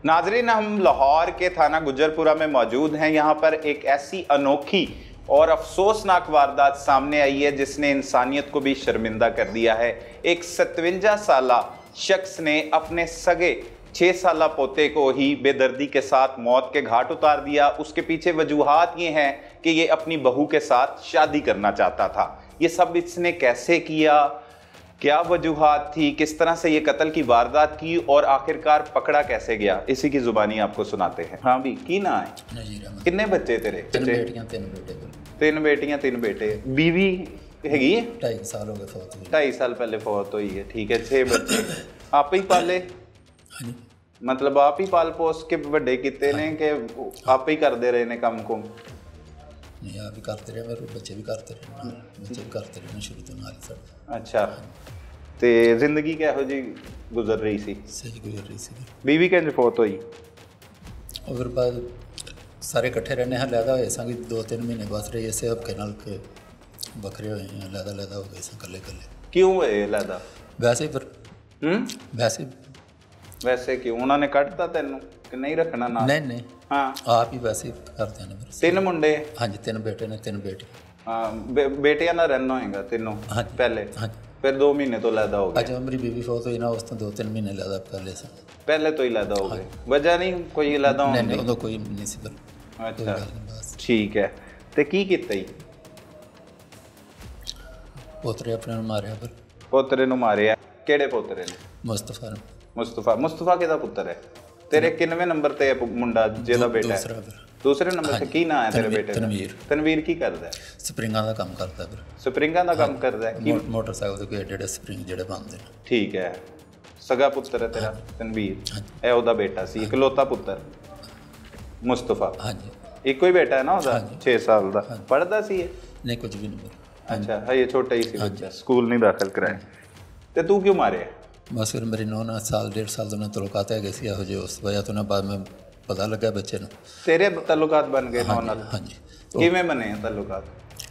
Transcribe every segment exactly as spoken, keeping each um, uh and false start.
नाजरीन, हम लाहौर के थाना गुजरपुरा में मौजूद हैं। यहाँ पर एक ऐसी अनोखी और अफसोसनाक वारदात सामने आई है जिसने इंसानियत को भी शर्मिंदा कर दिया है। एक सतवंजा साला शख्स ने अपने सगे छः साला पोते को ही बेदर्दी के साथ मौत के घाट उतार दिया। उसके पीछे वजूहात ये हैं कि ये अपनी बहू के साथ शादी करना चाहता था। ये सब इसने कैसे किया, क्या वजूहात थी, किस तरह से ये कत्ल की वारदात की और आखिरकार पकड़ा कैसे गया, इसी की जुबानी आपको सुनाते हैं। हाँ भी की ना है, कितने बच्चे तेरे? तीन बेटियां तीन बेटे। तीन बेटियां तीन बेटे। बीवी हैगी? ढाई साल हो गए फौत हुई। ढाई साल पहले फौत हुई है, ठीक है। छे बच्चे आप ही पाले? हाँ, मतलब आप ही पाल पोस के बड़े किते ने कि आप ही करते रहे ने काम को? नहीं, आप भी करते रहे, मेरे बच्चे भी करते रहे, बच्चे भी करते रहे शुरू तो नाल साडे। अच्छा, ते जिंदगी किहो जी गुजर रही सी? सही गुजर रही सी। बीवी किंज फौत हुई? और फिर बाद सारे इकट्ठे रहने हैं, लैदा होए सा कि दो तीन महीने बस रही इसे हफ्के नाल के बखरे होए हैं, लैदा लैदा हो गए सा कल्ले कल्ले। क्यों होए लैदा? वैसे ही फिर हम्म वैसे वैसे क्यों? उन्होंने कटता तेनों कि नहीं रखना ना? नहीं नहीं, हाँ आप ही वैसे ही करते हैं मेरे। तीन मुंडे? हाँ जी, तीन बेटे ने तीन बेटी। हाँ, बे, बेटियां ना रहना होएगा तीनों? हाँ पहले? हाँ। फिर दो महीने तो लैदा हो गए? अच्छा, मेरी बीवी फौत हुई ना, उस तो दो तीन महीने लैदा पहले से। पहले तो ही लैदा हो गए? वजह नहीं कोई लैदा होने? नहीं नहीं, कोई नहीं सी फिर। अच्छा ठीक है। ते की कीता ही? पोतरे अपने ਨੂੰ ਮਾਰਿਆ ਫਿਰ। पोतरे ਨੂੰ मारिया? ਕਿਹੜੇ पोतरे ने? मुस्तफा ने। मुस्तफा? मुस्तफा किहदा पुत्र है? तेरे किनवे नंबर ते मुंडा जेदा बेटा है? दूसरा फिर। दूसरे नंबर ते की ना है तेरे बेटे दा? तनवीर। तनवीर की करदा है? स्प्रिंगां ਦਾ ਕੰਮ ਕਰਦਾ ਫਿਰ। स्प्रिंगां ਦਾ ਕੰਮ ਕਰਦਾ है? की ਮੋਟਰਸਾਈਕਲ ਦੇ ਕੋਈ ਏਡੇ ਏਡੇ ਸਪਰਿੰਗ ਜਿਹੜੇ ਬਣਦੇ ਨੇ। ठीक है। सगा पुत्र है तेरा तनवीर? ए ओदा बेटा सी इकलौता पुत्र मुस्तफा? हाँ जी। इको ही बेटा है ना ओदा? छे साल दा पढ़दा सी? नहीं कुछ भी नहीं। अच्छा है, ये छोटा ही सी बच्चा, स्कूल नहीं दाखिल कराया। ते तू क्यों मारे? बस फिर मेरी नौ ना साल डेढ़ साल तो तल्लुकात है गए सी ਇਹੋ ਜਿਹੇ, ਉਸ ਵਜ੍ਹਾ ਤੋਂ ਨਾ बाद में पता लगा बच्चे ਨੂੰ। तेरे तल्लुकात बन गए नौ नाल? हाँ जी। किवें बने तल्लुकात?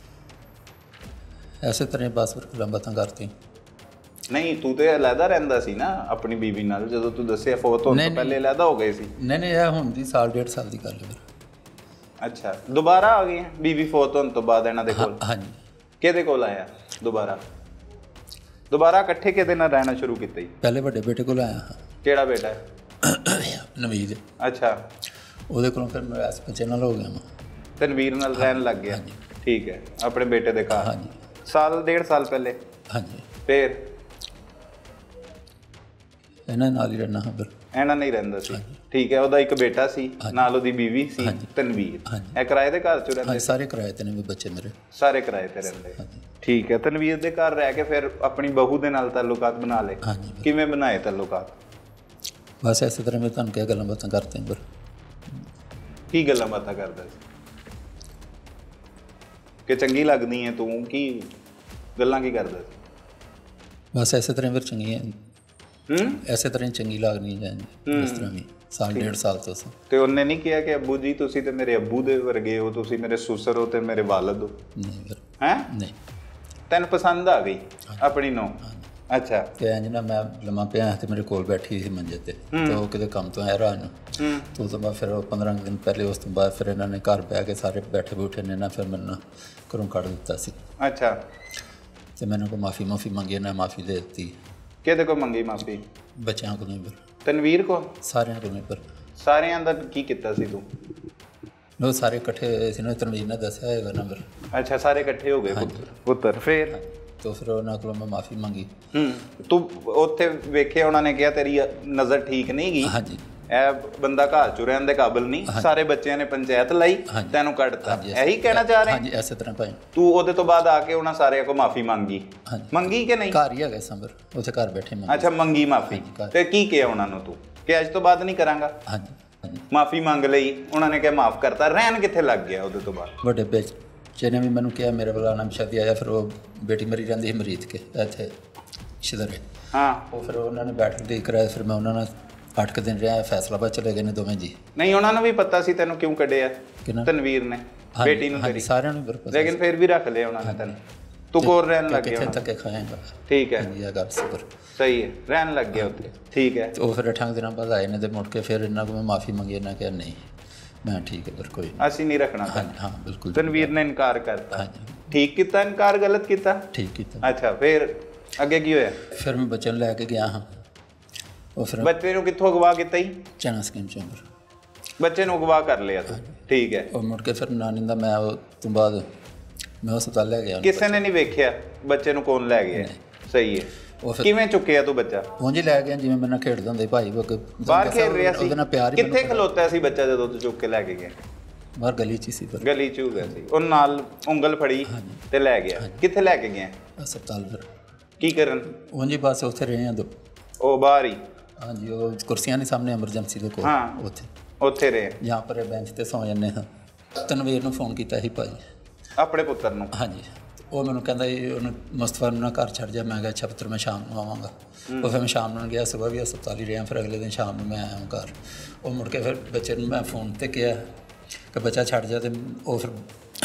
ऐसे तरह बस फिर ਗੱਲਾਂ ਬਾਤਾਂ ਕਰਤੀ। नहीं तू तो अलहदा रहंदा सी ना अपनी बीवी नाल, ਜਦੋਂ ਤੂੰ ਦੱਸਿਆ ਫੌਤ ਹੋਣ ਤੋਂ ਪਹਿਲੇ अलहदा ਹੋ ਗਏ ਸੀ? नहीं नहीं, ਇਹ ਹੁਣ ਦੀ ਸਾਲ डेढ़ साल ਦੀ ਗੱਲ ਹੈ। ਅੱਛਾ, ਦੁਬਾਰਾ ਆ ਗਏ बीवी ਫੌਤ ਹੋਣ ਤੋਂ ਬਾਅਦ ਇਹਨਾਂ ਦੇ ਕੋਲ? हाँ जी। ਕਿਹਦੇ ਕੋਲ ਆਇਆ ਦੁਬਾਰਾ? ਦੁਬਾਰਾ ਇਕੱਠੇ ਕਿਹਦੇ ਨਾਲ ਰਹਿਣਾ ਸ਼ੁਰੂ ਕੀਤਾ ਹੀ? ਪਹਿਲੇ ਵੱਡੇ ਬੇਟੇ ਕੋਲ ਆਇਆ ਹਾਂ। ਕਿਹੜਾ ਬੇਟਾ ਹੈ? ਨਵੀਦ। ਅੱਛਾ, ਉਹਦੇ ਕੋਲੋਂ ਫਿਰ ਮੈਂ ਇਸ ਬੱਚੇ ਨਾਲ ਹੋ ਗਿਆ ਮੈਂ। ਤਨਵੀਰ ਨਾਲ ਰਹਿਣ ਲੱਗ ਗਿਆ? ਠੀਕ ਹੈ, ਆਪਣੇ ਬੇਟੇ ਦੇ ਘਰ? ਹਾਂਜੀ। ਸਾਲ ਡੇਢ ਸਾਲ ਪਹਿਲੇ? ਹਾਂਜੀ। ਫਿਰ ਇਹਨਾਂ ਨਾਲ ਹੀ ਰਹਿਣਾ ਹਾਂ ਫਿਰ। ਇਹਨਾਂ ਨਹੀਂ ਰਹਿੰਦਾ ਸੀ? ਠੀਕ ਹੈ। ਉਹਦਾ ਇੱਕ ਬੇਟਾ ਸੀ ਨਾਲ, ਉਹਦੀ ਬੀਵੀ ਸੀ ਤਨਵੀਰ। ਇਹ ਕਿਰਾਏ ਦੇ ਘਰ 'ਚ ਰਹਿੰਦੇ? ਸਾਰੇ ਕਿਰਾਏ ਤੇ ਨੇ ਬੱਚੇ ਮੇਰੇ, ਸਾਰੇ ਕਿਰਾਏ ਤੇ ਰਹਿੰਦੇ। ਠੀਕ ਹੈ। ਤਨਵੀਰ ਦੇ ਘਰ ਰਹਿ ਕੇ ਫਿਰ ਆਪਣੀ ਬਹੂ ਦੇ ਨਾਲ ਤਾਲੁਕਾਤ ਬਣਾ ਲਏ? ਹਾਂਜੀ। ਕਿਵੇਂ ਬਣਾਏ ਤਾਲੁਕਾਤ? ਬਸ ਇਸੇ ਤਰ੍ਹਾਂ ਮੈਂ ਤੁਹਾਨੂੰ ਕਿਹਾ ਗੱਲਾਂ ਬਾਤਾਂ ਕਰਦੇ ਹਾਂ ਫਿਰ। ਕੀ ਗੱਲਾਂ ਬਾਤਾਂ ਕਰਦਾ ਸੀ ਕਿ ਚੰਗੀ ਲੱਗਦੀ ਹੈ ਤੂੰ? ਕੀ ਗੱਲਾਂ ਕੀ ਕਰਦਾ ਸੀ? ਬਸ ਇਸੇ ਤਰ੍ਹਾਂ ਫਿਰ ਚੰਗੀ ਹੂੰ ਇਸੇ ਤਰ੍ਹਾਂ ਚੰਗੀ ਲੱਗਣੀ ਜਾਂਦੀ ਇਸ ਤਰ੍ਹਾਂ ਵੀ ਸਾਲ ਡੇਢ ਸਾਲ ਤੋਂ ਸੀ। ਤੇ ਉਹਨੇ ਨਹੀਂ ਕਿਹਾ ਕਿ ਅੱਬੂ ਜੀ ਤੁਸੀਂ ਤੇ ਮੇਰੇ ਅੱਬੂ ਦੇ ਵਰਗੇ ਹੋ, ਤੁਸੀਂ ਮੇਰੇ ਸੁਸਰ ਹੋ ਤੇ ਮੇਰੇ ਵਾਲਦ ਹੋ? ਨਹੀਂ ਫਿਰ। ਹੈਂ? ਨਹੀਂ। ਤੈਨੂੰ ਪਸੰਦ ਆ ਗਈ ਆਪਣੀ ਨੂੰ? ਅੱਛਾ। ਤੇ ਇੰਜ ਨਾ ਮੈਂ ਲੰਮਾ ਪਿਆ ਤੇ ਮੇਰੇ ਕੋਲ ਬੈਠੀ ਸੀ ਮੰਜੇ ਤੇ, ਤੇ ਉਹ ਕਿਤੇ ਕੰਮ ਤੋਂ ਆਇਆ ਰਾਤ ਨੂੰ। ਤੇ ਉਸ ਤੋਂ ਬਾਅਦ ਫਿਰ ਉਹ ਪੰਦਰਾਂ ਦਿਨ ਪਹਿਲੇ ਉਸ ਤੋਂ ਬਾਅਦ ਫਿਰ ਇਹਨਾਂ ਨੇ ਘਰ ਬਹਿ ਕੇ ਸਾਰੇ ਬੈਠੇ ਬੈਠੇ ਨੇ ਨਾ ਫਿਰ ਮੈਨੂੰ ਘਰੋਂ ਕੱਢ ਦਿੱਤਾ ਸੀ। ਅੱਛਾ। ਤੇ ਮੈਨੂੰ ਕੋਈ ਮਾਫੀ ਮਾਫੀ ਮੰਗੀ, ਇਹਨਾਂ ਮਾਫੀ ਦੇ ਦਿੱਤੀ। ਕਿਹਦੇ ਕੋਲ ਮੰਗੀ ਮਾਫੀ? ਬੱਚਿਆਂ ਕੋਲ ਨਹੀਂ ਫਿਰ। ਤਨਵੀਰ ਕੋਲ? ਸਾਰਿਆਂ ਕੋਲ ਨਹੀਂ ਫਿਰ। ਸਾਰਿਆਂ ਦਾ ਕੀ ਕੀਤਾ ਸੀ ਤੂੰ? ਉਹ ਸਾਰੇ ਇਕੱਠੇ ਹੋਏ ਸੀ ਨਾ, ਤਨਵੀਰ ਨੇ ਦੱਸਿਆ ਹੋਏਗਾ ਨਾ ਫਿਰ। ਅੱਛਾ, ਸਾਰੇ ਇਕੱਠੇ ਹੋ ਗਏ ਪੁੱਤਰ ਪੁੱਤਰ ਫਿਰ? तो फिर ਉਹਨਾਂ ਕੋਲੋਂ ਮੈਂ ਮਾਫੀ ਮੰਗੀ। ਹੂੰ, ਤੂੰ ਉੱਥੇ ਵੇਖਿਆ ਉਹਨਾਂ ਨੇ ਕਿਹਾ ਤੇਰੀ ਨਜ਼ਰ ਠੀਕ ਨਹੀਂ ਗਈ? ਹਾਂਜੀ। ਇਹ ਬੰਦਾ ਘਰ ਚ ਰਹਿਣ ਦੇ ਕਾਬਿਲ ਨਹੀਂ, ਸਾਰੇ ਬੱਚਿਆਂ ਨੇ ਪੰਚਾਇਤ ਲਈ ਤੈਨੂੰ ਕੱਢਤਾ, ਇਹੀ ਕਹਿਣਾ ਚਾਹ ਰਹੇ? ਹਾਂਜੀ, ਇਸੇ ਤਰ੍ਹਾਂ ਭਾਈ। ਤੂੰ ਉਹਦੇ ਤੋਂ ਬਾਅਦ ਆ ਕੇ ਉਹਨਾਂ ਸਾਰਿਆਂ ਕੋਲ ਮਾਫੀ ਮੰਗੀ? ਮੰਗੀ ਕਿ ਨਹੀਂ? ਘਰ ਹੀ ਹੈਗਾ ਸੰਬਰ, ਉੱਥੇ ਘਰ ਬੈਠੇ ਮੰਗੀ। ਅੱਛਾ, ਮੰਗੀ ਮਾਫੀ। ਤੇ ਕੀ ਕਿਹਾ ਉਹਨਾਂ ਨੂੰ ਤੂੰ ਕਿ ਅੱਜ ਤੋਂ ਬਾਅਦ ਨਹੀਂ ਕਰਾਂਗਾ? ਹਾਂਜੀ। ਮਾਫੀ ਮੰਗ ਲਈ, ਉਹਨਾਂ ਨੇ ਕਿਹਾ ਮਾਫ ਕਰਤਾ, ਰਹਿਣ ਕਿੱਥੇ ਲੱਗ ਗਿਆ ਉਹਦੇ ਤੋਂ ਬਾਅਦ? ਵੱਡੇ ਬੱਚੇ ਨੇ ਵੀ ਮੈਨੂੰ ਕਿਹਾ ਮੇਰੇ ਵੱਲ ਆਉਣਾ ਸ਼ਾਦੀ ਆਇਆ, ਫਿਰ ਉਹ ਬੇਟੀ ਮਰੀ ਜਾਂਦੀ ਸੀ ਮਰੀਤ ਕੇ ਇੱਥੇ ਸ਼ਿਦਰੇ। ਹਾਂ। ਉਹ ਫਿਰ ਉਹਨਾਂ ਨੇ ਬੈਠ ਕੇ ਕਰਾਇਆ, ਫਿਰ ਮੈਂ ਉਹਨਾਂ ਨਾਲ ਅੱਠ ਕੁ ਦਿਨ ਰਿਹਾ, ਫੈਸਲਾਬਾਦ ਚਲੇ ਗਏ ਨੇ ਦੋਵੇਂ ਜੀ। ਨਹੀਂ, ਉਹਨਾਂ ਨੂੰ ਵੀ ਪਤਾ ਸੀ ਤੈਨੂੰ ਕਿਉਂ ਕੱਢਿਆ ਤਨਵੀਰ ਨੇ, ਬੇਟੀ ਨੂੰ ਤੇਰੀ? ਸਾਰਿਆਂ ਨੂੰ ਪਤਾ, ਲੇਕਿਨ ਫਿਰ ਵੀ ਰੱਖ ਲਿਆ ਉਹਨਾਂ ਨੇ ਤੈਨੂੰ? ਤੂੰ ਕੋਲ ਰਹਿਣ ਲੱਗ ਗਿਆ ਕਿੱਥੇ ਧੱਕੇ ਖਾਏਗਾ। ਠੀਕ ਹੈ ਹਾਂਜੀ, ਇਹ ਗੱਲ ਸੀ ਫਿਰ ਸਹੀ ਹੈ, ਰਹਿਣ ਲੱਗ ਗਿਆ ਉੱਥੇ। ਠੀਕ ਹੈ। ਤੇ ਉਹ ਫਿਰ ਅੱਠਾਂ ਕੁ ਦਿਨਾਂ ਬਾਅਦ ਆਏ ਨੇ ਤੇ ਮੁੜ ਕੇ ਫਿਰ ਇਹਨਾਂ ਕੋਲ ਮੈਂ ਮਾਫੀ ਮੰਗੀ। ਇਹਨਾਂ ਕਿਹਾ ਨਹੀਂ, ਮੈਂ ਠੀਕ ਹੈ ਫਿਰ ਕੋਈ ਨਹੀਂ, ਅਸੀਂ ਨਹੀਂ ਰੱਖਣਾ। ਹਾਂ ਹਾਂ ਬਿਲਕੁਲ। ਤਨਵੀਰ ਨੇ ਇਨਕਾਰ ਕਰਤਾ। ਹਾਂਜੀ। ਠੀਕ ਕੀਤਾ ਇਨਕਾਰ, ਗਲਤ ਕੀਤਾ? ਠੀਕ ਕੀਤਾ। ਅੱਛਾ, ਫਿਰ ਅੱਗੇ ਕੀ ਹੋਇਆ? ਫਿਰ ਮੈਂ ਬੱਚੇ ਨੂੰ ਲੈ ਕੇ ਗਿਆ ਹਾਂ। ਉਹ ਫਿਰ ਬੱਚੇ ਨੂੰ ਕਿੱਥੋਂ ਅਗਵਾ ਕੀਤਾ ਜੀ? ਚਨਾ ਸਕੀਮ ਚੋਂ ਬੱਚੇ ਨੂੰ ਅਗਵਾ ਕਰ ਲਿਆ ਤੂੰ। ਠੀਕ ਹੈ। ਉਹ ਮੁੜ ਕੇ ਫਿਰ ਨਾਨੀ ਦਾ ਮੈਂ ਉਹ ਤੋਂ ਬਾਅਦ ਮੈਂ ਹਸਪਤਾਲ ਲੈ ਗਿਆ। ਕਿਸੇ ਨੇ ਨਹੀਂ ਵੇਖਿਆ ਬੱਚੇ ਨੂੰ ਕੌਣ ਲੈ ਗਿਆ? ਸਹੀ ਹੈ। ਉਹ ਫਿਰ ਕਿਵੇਂ ਚੁੱਕਿਆ ਤੂੰ ਬੱਚਾ? ਉਂਝ ਹੀ ਲੈ ਗਿਆ, ਜਿਵੇਂ ਮੇਰੇ ਨਾਲ ਖੇਡਦਾ ਹੁੰਦਾ ਸੀ ਭਾਈ। ਉਹ ਬਾਹਰ ਖੇਡ ਰਿਹਾ ਸੀ? ਉਹਦੇ ਨਾਲ ਪਿਆਰ ਹੀ। ਕਿੱਥੇ ਖਲੋਤਾ ਸੀ ਬੱਚਾ ਜਦੋਂ ਤੂੰ ਚੁੱਕ ਕੇ ਲੈ ਕੇ ਗਿਆ? ਬਾਹਰ ਗਲੀ 'ਚ ਹੀ ਸੀ। ਫਿਰ ਗਲੀ 'ਚ ਹੋ ਗਿਆ ਸੀ, ਉਹ ਨਾਲ ਉਂਗਲ ਫੜੀ ਤੇ ਲੈ ਗਿਆ। ਕਿੱਥੇ ਲੈ ਕੇ ਗਿਆ? ਹਸਪਤਾਲ। ਫਿਰ ਕੀ ਕਰਨ? ਉਂਝ ਹੀ ਬਸ ਉੱਥੇ ਰਹੇ ਆ ਦੋ। ਉਹ ਬਾਹਰ ਹੀ? ਹਾਂਜੀ, ਉਹ ਕੁਰਸੀਆਂ ਦੇ ਸਾਹਮਣੇ ਐਮਰਜੈਂਸੀ ਦੇ ਕੋਲ। ਹਾਂ, ਉੱਥੇ ਉੱਥੇ ਰਹੇ। ਜਾਂ ਪਰ ਬੈਂਚ ਤੇ ਸੌ ਜਾਂਦੇ ਹਾਂ। ਤਨਵੀਰ ਨੂੰ ਫੋਨ ਕੀਤਾ ਸੀ ਭਾਜੀ, ਆਪਣੇ ਪੁੱਤਰ ਨੂੰ? ਹਾਂਜੀ। ਉਹ ਮੈਨੂੰ ਕਹਿੰਦਾ ਜੀ ਉਹਨੂੰ ਮੁਸਤਫਾ ਨੂੰ ਨਾ ਘਰ ਛੱਡ ਜਾ। ਮੈਂ ਕਿਹਾ ਅੱਛਾ ਪੁੱਤਰ, ਮੈਂ ਸ਼ਾਮ ਨੂੰ ਆਵਾਂਗਾ। ਉਹ ਫਿਰ ਮੈਂ ਸ਼ਾਮ ਨੂੰ ਗਿਆ, ਸੁਬਾਹ ਵੀ ਹਸਪਤਾਲ ਹੀ ਰਿਹਾ। ਫਿਰ ਅਗਲੇ ਦਿਨ ਸ਼ਾਮ ਨੂੰ ਮੈਂ ਆਇਆ ਘਰ। ਉਹ ਮੁੜ ਕੇ ਫਿਰ ਬੱਚੇ ਨੂੰ ਮੈਂ ਫੋਨ 'ਤੇ ਕਿਹਾ ਕਿ ਬੱਚਾ ਛੱਡ ਜਾ। ਅਤੇ ਉਹ ਫਿਰ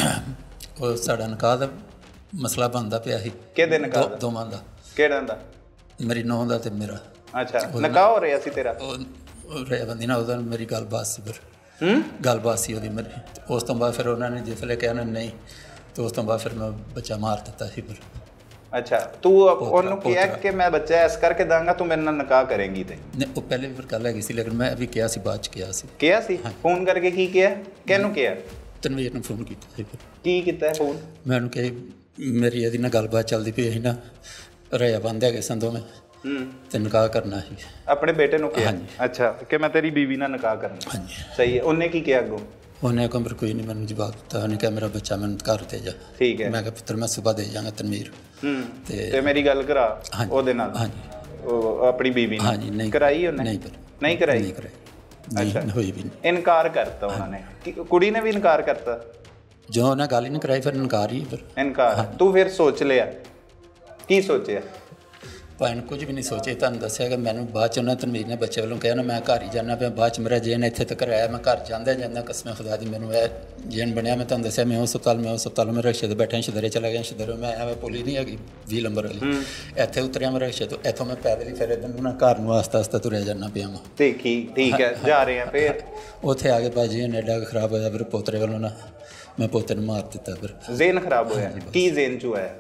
ਉਹ ਸਾਡਾ ਨਿਕਾਹ ਦਾ ਮਸਲਾ ਬਣਦਾ ਪਿਆ ਸੀ। ਕਿਹਦੇ ਨਿਕਾਹ ਦਾ? ਦੋਵਾਂ ਦਾ। ਕਿਹੜਾ ਦਾ? ਮੇਰੀ ਨੂੰਹ ਦਾ ਅਤੇ ਮੇਰਾ। ਅੱਛਾ, ਨਿਕਾਹ ਹੋ ਰਿਹਾ ਸੀ ਤੇਰਾ? ਉਹ ਰਿਹਾ ਬੰਦੀ ਨਾਲ ਉਹਦਾ ਮੇਰੀ ਗੱਲਬਾਤ ਸੀ। ਫਿਰ ਹੂੰ ਗੱਲਬਾਤ ਸੀ ਉਹਦੀ ਮੇਰੀ। ਉਸ ਤੋਂ ਬਾਅਦ ਫਿਰ ਉਹਨਾਂ ਨੇ ਜਿਸ ਵੇਲੇ ਕਿਹਾ ਨਾ ਨਹੀਂ, ਤੇ ਉਸ ਤੋਂ ਬਾਅਦ ਫਿਰ ਮੈਂ ਬੱਚਾ ਮਾਰ ਦਿੱਤਾ ਸੀ। ਫਿਰ ਅੱਛਾ, ਤੂੰ ਉਹਨੂੰ ਕਿਹਾ ਕਿ ਮੈਂ ਬੱਚਾ ਇਸ ਕਰਕੇ ਦਾਂਗਾ, ਤੂੰ ਮੇਰੇ ਨਾਲ ਨਿਕਾਹ ਕਰੇਂਗੀ? ਤੇ ਨਹੀਂ, ਉਹ ਪਹਿਲੇ ਵੀ ਫਿਰ ਗੱਲ ਹੈਗੀ ਸੀ, ਲੇਕਿਨ ਮੈਂ ਵੀ ਕਿਹਾ ਸੀ, ਬਾਅਦ 'ਚ ਕਿਹਾ ਸੀ। ਕਿਹਾ ਸੀ? ਫੋਨ ਕਰਕੇ ਕੀ ਕਿਹਾ? ਕਿਹਨੂੰ ਕਿਹਾ? ਤਨਵੀਰ ਨੂੰ ਫੋਨ ਕੀਤਾ ਸੀ। ਫਿਰ ਕੀ ਕੀਤਾ ਫੋਨ? ਮੈਂ ਉਹਨੂੰ ਕਿਹਾ ਮੇਰੀ ਇਹਦੀ ਨਾਲ ਗੱਲਬਾਤ ਚੱਲਦੀ ਪਈ ਸੀ ਨਾ, ਰਾਇਆ ਬੰਦ ਹੈਗੇ ਸਨ ਦੋਵੇਂ, ਹੂੰ, ਤੇ ਨਿਕਾਹ ਕਰਨਾ ਸੀ। ਆਪਣੇ ਬੇਟੇ ਨੂੰ ਕਿਹਾ? ਹਾਂਜੀ। ਅੱਛਾ, ਕਿ ਮੈਂ ਤੇਰੀ ਬੀਵੀ ਨਾਲ ਨਿਕਾਹ ਕਰਨਾ। ਹਾਂਜੀ। ਸਹੀ ਹੈ। ਉਹਨੇ ਕੀ ਕਿਹਾ ਅੱਗੋਂ? ਉਹਨੇ ਕਿਹਾ ਪਰ ਕੋਈ ਨਹੀਂ, ਮੈਨੂੰ ਜਵਾਬ ਦਿੱਤਾ। ਉਹਨੇ ਕਿਹਾ ਮੇਰਾ ਬੱਚਾ ਮੈਨੂੰ ਘਰ ਤੇ ਜਾ। ਠੀਕ ਹੈ। ਮੈਂ ਕਿਹਾ ਪੁੱਤਰ ਮੈਂ ਸੁਬਾਹ ਦੇ ਜਾਵਾਂਗਾ ਤਨਵੀਰ। ਹੂੰ, ਤੇ ਤੇ ਮੇਰੀ ਗੱਲ ਕਰਾ ਹਾਂਜੀ। ਉਹਦੇ ਨਾਲ? ਹਾਂਜੀ। ਉਹ ਆਪਣੀ ਬੀਵੀ ਨਾਲ? ਹਾਂਜੀ। ਨਹੀਂ ਕਰਾਈ ਉਹਨੇ? ਨਹੀਂ। ਪਰ ਨਹੀਂ ਕਰਾਈ? ਨਹੀਂ ਕਰਾਈ। ਅੱਛਾ, ਹੋਈ ਵੀ ਨਹੀਂ। ਇਨਕਾਰ ਕਰਤਾ ਉਹਨਾਂ ਨੇ? ਕਿ ਕੁੜੀ ਨੇ ਵੀ ਇਨਕਾਰ ਕਰਤਾ? ਜੋ ਉਹਨੇ ਗੱਲ ਹੀ ਨਹੀਂ ਕਰਾਈ, ਫਿਰ ਇਨਕਾਰ ਹੀ। ਫਿਰ ਇਨਕਾਰ। ਤੂੰ ਫਿਰ ਸੋਚ ਲਿਆ? ਕੀ ਸੋਚਿਆ? ਭਾਈ ਨੇ ਕੁਝ ਵੀ ਨਹੀਂ ਸੋਚਿਆ। ਤੁਹਾਨੂੰ ਦੱਸਿਆ ਕਿ ਮੈਨੂੰ ਬਾਅਦ 'ਚ ਉਹਨਾਂ ਤਨਵੀਰ ਨੇ ਬੱਚੇ ਵੱਲੋਂ ਕਿਹਾ ਨਾ ਮੈਂ ਘਰ ਹੀ ਜਾਣਾ ਪਿਆ। ਬਾਅਦ 'ਚ ਮੇਰਾ ਜੇਨ ਇੱਥੇ ਤੱਕ ਆਇਆ। ਮੈਂ ਘਰ ਜਾਂਦਾ ਜਾਂਦਾ ਕਸਮ ਖੁਦਾ ਦੀ ਮੈਨੂੰ ਇਹ ਜੇਨ ਬਣਿਆ। ਮੈਂ ਤੁਹਾਨੂੰ ਦੱਸਿਆ ਮੈਂ ਉਸ ਹਸਪਤਾਲ ਮੈਂ ਉਸ ਹਸਪਤਾਲ ਮੈਂ ਰਕਸ਼ੇ 'ਤੇ ਬੈਠਾ, ਸ਼ਦਰੇ ਚਲਾ ਗਿਆ। ਸ਼ਦਰੇ ਮੈਂ ਐਵੇਂ ਪੁਲੀ ਨਹੀਂ ਹੈਗੀ ਵੀਹ ਨੰਬਰ ਵਾਲੀ, ਇੱਥੇ ਉਤਰਿਆ ਮੈਂ ਰਕਸ਼ੇ ਤੋਂ। ਇੱਥੋਂ ਮੈਂ ਪੈਦਲ ਹੀ ਫਿਰ ਇੱਧਰ ਨੂੰ ਨਾ ਘਰ ਨੂੰ ਆਸਤਾ ਆਸਤਾ ਤੁਰਿਆ ਜਾਂਦਾ ਪਿਆ ਮੈਂ। ਦੇਖੀ? ਠੀਕ ਹੈ। ਜਾ ਰਹੇ ਆ ਫਿਰ? ਉੱਥੇ ਆ ਕੇ ਭਾਜੀ ਨੇ ਐਡਾ ਖਰਾਬ ਹੋਇਆ। ਫਿਰ ਪੋਤਰੇ ਵੱਲੋਂ ਨਾ ਮੈਂ ਪੋਤੇ ਨੂੰ ਮਾਰ ਦਿੱਤਾ। ਫਿਰ ਜ਼ੇਨ ਖਰਾਬ ਹੋਇਆ? ਕੀ ਜ਼ੇਨ 'ਚ ਹੋਇਆ?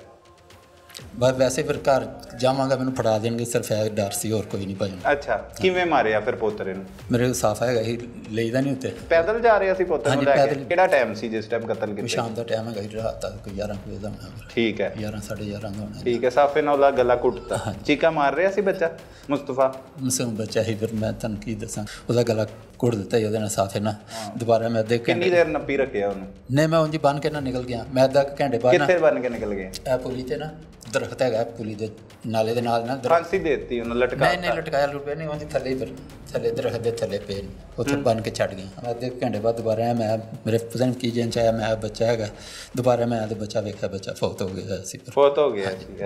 ਬਸ ਵੈਸੇ ਫਿਰ ਘਰ ਜਾਵਾਂਗਾ ਮੈਨੂੰ ਫੜਾ ਦੇਣਗੇ, ਸਿਰਫ ਇਹ ਡਰ ਸੀ, ਹੋਰ ਕੋਈ ਨਹੀਂ ਭਾਈ। ਅੱਛਾ, ਕਿਵੇਂ ਮਾਰਿਆ ਫਿਰ ਪੋਤਰੇ ਨੂੰ? ਮੇਰੇ ਸਾਫ ਹੈਗਾ ਸੀ, ਲਈਦਾ ਨਹੀਂ ਉੱਤੇ। ਪੈਦਲ ਜਾ ਰਿਹਾ ਸੀ ਪੋਤਰੇ ਨੂੰ ਲੈ ਕੇ? ਪੈਦਲ। ਕਿਹੜਾ ਟਾਈਮ ਸੀ ਜਿਸ ਟਾਈਮ ਕਤਲ ਕੀਤਾ? ਸ਼ਾਮ ਦਾ ਟਾਈਮ ਹੈਗਾ, ਰਾਤ ਤੱਕ ਕੋਈ ਗਿਆਰਾਂ ਵਜੇ ਦਾ ਹੋਣਾ। ਠੀਕ ਹੈ। ਗਿਆਰਾਂ ਸਾਢੇ ਗਿਆਰਾਂ ਦਾ ਹੋਣਾ। ਠੀਕ ਹੈ। ਸਾਫੇ ਨਾਲ ਉਹਦਾ ਗਲਾ ਕੁੱਟਤਾ? ਚੀਕਾ ਮਾਰ ਰਿਹਾ ਸੀ ਬੱਚਾ ਮੁਸਤਫਾ? ਮਾਸੂਮ ਬੱਚਾ ਸੀ। ਫਿਰ ਮੈਂ ਤੁਹਾਨੂੰ ਕੀ ਦੱਸਾਂ, ਉਹਦਾ ਗਲਾ ਕੁੱਟ ਦਿੱਤਾ ਸੀ ਉਹਦੇ ਨਾਲ ਸਾਫੇ ਨਾਲ। ਦੁਬਾਰਾ ਮੈਂ ਅੱਧੇ ਕਿੰਨੀ ਦੇਰ ਨੱਪੀ ਰੱਖਿਆ ਉਹਨੂੰ? ਨਹੀਂ, ਮੈਂ ਉਂਝ ਬੰਨ ਕੇ ਨਾ ਨਿਕਲ ਗਿਆ। ਮੈਂ ਅੱਧਾ ਘੰਟੇ ਬਾਅਦ ਨਾ ਕਿੱਥੇ ਬਣ ਕੇ ਨਿਕਲ ਗਏ? ਇਹ ਪੁਲੀ ਤੇ ਨਾ ਦਰਖਤ ਹੈਗਾ, ਪੁਲੀ ਦੇ ਨਾਲੇ ਦੇ ਨਾਲ ਨਾ ਫਾਂਸੀ ਦੇ ਦਿੱਤੀ ਉਹਨੂੰ? ਲਟਕਾ? ਨਹੀਂ ਨਹੀਂ ਲਟਕਾਇਆ ਲੁਟਕਾਇਆ ਨਹੀਂ, ਉਂਝ ਥੱਲੇ ਫਿਰ ਥੱਲੇ ਦਰਖਤ ਦੇ ਥੱਲੇ ਪਏ ਨੇ, ਉੱਥੇ ਬੰਨ ਕੇ ਛੱਡ ਗਿਆ। ਮੈਂ ਅੱਧੇ ਘੰਟੇ ਬਾਅਦ ਦੁਬਾਰਾ ਆਇਆ। ਮੈਂ ਮੇਰੇ ਪਤਾ ਨਹੀਂ ਕੀ ਜਨ ਚ ਆਇਆ। ਮੈਂ ਬੱਚਾ ਹੈਗਾ, ਦੁਬਾਰਾ ਮੈਂ ਆਇਆ ਤੇ ਬੱਚਾ ਵੇਖਿਆ, ਬੱਚਾ ਫੌਤ ਹੋ ਗਿਆ ਸੀ। ਫੌਤ ਹੋ ਗਿਆ ਸੀ।